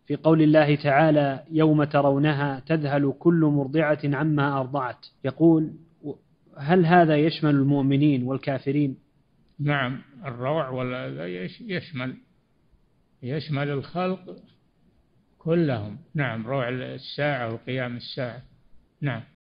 في قول الله تعالى يوم ترونها تذهل كل مرضعة عما أرضعت، يقول هل هذا يشمل المؤمنين والكافرين؟ نعم، الروع ولا يشمل الخلق كلهم. نعم، روع الساعة وقيام الساعة. نعم.